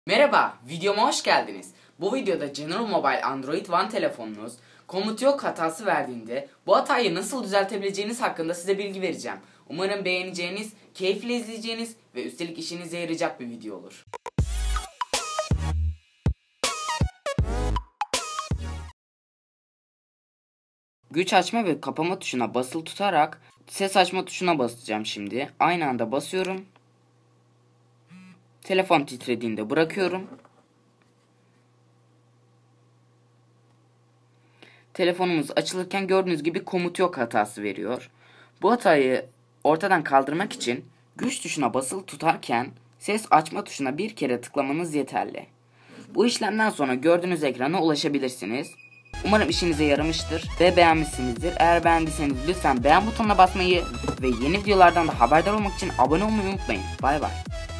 Merhaba, videoma hoş geldiniz. Bu videoda General Mobile Android One telefonunuz komut yok hatası verdiğinde bu hatayı nasıl düzeltebileceğiniz hakkında size bilgi vereceğim. Umarım beğeneceğiniz, keyifle izleyeceğiniz ve üstelik işinize yarayacak bir video olur. Güç açma ve kapama tuşuna basılı tutarak ses açma tuşuna basacağım şimdi. Aynı anda basıyorum. Telefon titrediğinde bırakıyorum. Telefonumuz açılırken gördüğünüz gibi komut yok hatası veriyor. Bu hatayı ortadan kaldırmak için güç tuşuna basılı tutarken ses açma tuşuna bir kere tıklamanız yeterli. Bu işlemden sonra gördüğünüz ekrana ulaşabilirsiniz. Umarım işinize yaramıştır ve beğenmişsinizdir. Eğer beğendiyseniz lütfen beğen butonuna basmayı ve yeni videolardan da haberdar olmak için abone olmayı unutmayın. Bay bay.